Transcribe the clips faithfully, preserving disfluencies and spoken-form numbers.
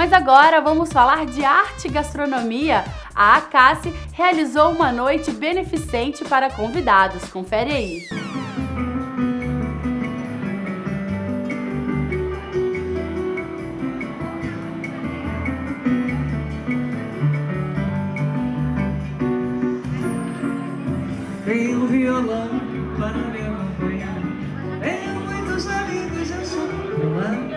Mas agora vamos falar de arte e gastronomia. A ACASSE realizou uma noite beneficente para convidados. Confere aí. Tem um violão para me acompanhar. Tenho muitos amigos, eu sou violão.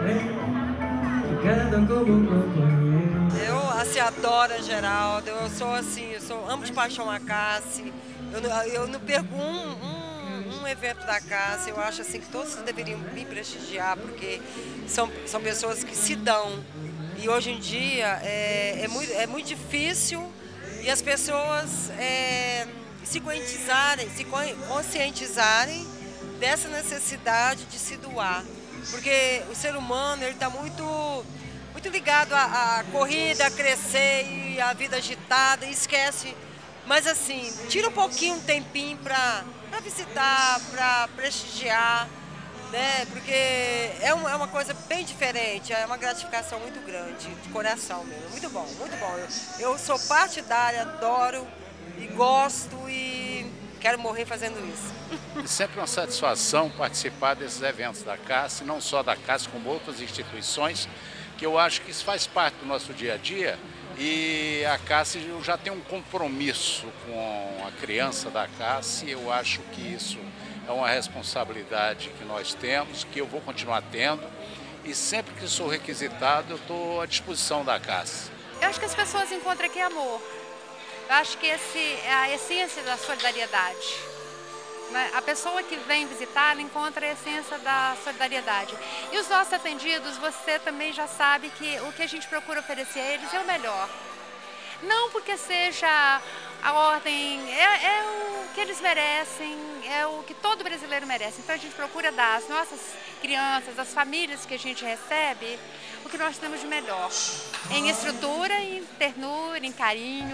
Cada como companheiro. Eu assim, adoro a Geraldo. Eu sou assim, eu sou, amo de paixão a ACASSE. Eu, eu não perco um, um, um evento da ACASSE. Eu acho assim que todos deveriam me prestigiar, porque são, são pessoas que se dão. E hoje em dia é, é, muito, é muito difícil e as pessoas é, se conscientizarem, se conscientizarem dessa necessidade de se doar. Porque o ser humano ele está muito, muito ligado à, à corrida, a crescer e à vida agitada e esquece. Mas assim, tira um pouquinho, um tempinho para visitar, para prestigiar, né? Porque é uma, é uma coisa bem diferente, é uma gratificação muito grande, de coração mesmo. Muito bom, muito bom. Eu, eu sou partidária, adoro e gosto e quero morrer fazendo isso. É sempre uma satisfação participar desses eventos da ACASSE, não só da ACASSE, como outras instituições, que eu acho que isso faz parte do nosso dia a dia e a ACASSE já tem um compromisso com a criança da ACASSE. Eu acho que isso é uma responsabilidade que nós temos, que eu vou continuar tendo e sempre que sou requisitado eu estou à disposição da ACASSE. Eu acho que as pessoas encontram aqui amor. Eu acho que esse é a essência da solidariedade. A pessoa que vem visitar, ela encontra a essência da solidariedade. E os nossos atendidos, você também já sabe que o que a gente procura oferecer a eles é o melhor. Não porque seja a ordem, é, é o que eles merecem, é o que todo brasileiro merece. Então a gente procura dar às nossas crianças, às famílias que a gente recebe, o que nós temos de melhor. Em estrutura, em ternura, em carinho.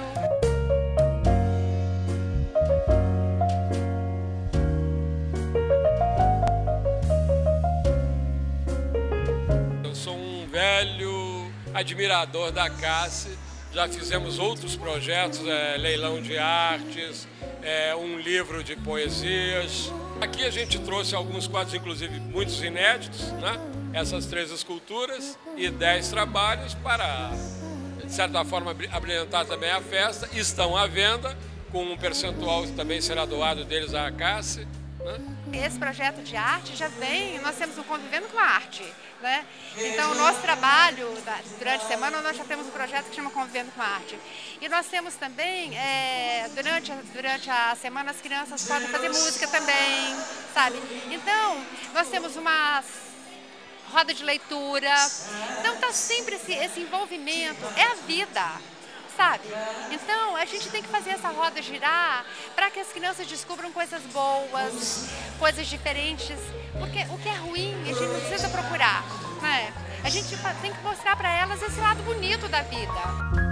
Sou um velho admirador da ACASSE, já fizemos outros projetos, é, leilão de artes, é, um livro de poesias. Aqui a gente trouxe alguns quadros, inclusive muitos inéditos, né? Essas três esculturas e dez trabalhos para, de certa forma, abrilhantar também a festa. Estão à venda, com um percentual que também será doado deles à ACASSE, né? Esse projeto de arte já vem, nós temos um Convivendo com a Arte, né? Então o nosso trabalho, durante a semana, nós já temos um projeto que chama Convivendo com a Arte. E nós temos também, é, durante, a, durante a semana, as crianças podem fazer música também, sabe? Então, nós temos uma roda de leitura, então está sempre esse, esse envolvimento, é a vida. Sabe? Então, a gente tem que fazer essa roda girar para que as crianças descubram coisas boas, coisas diferentes, porque o que é ruim a gente não precisa procurar, né? A gente tem que mostrar para elas esse lado bonito da vida.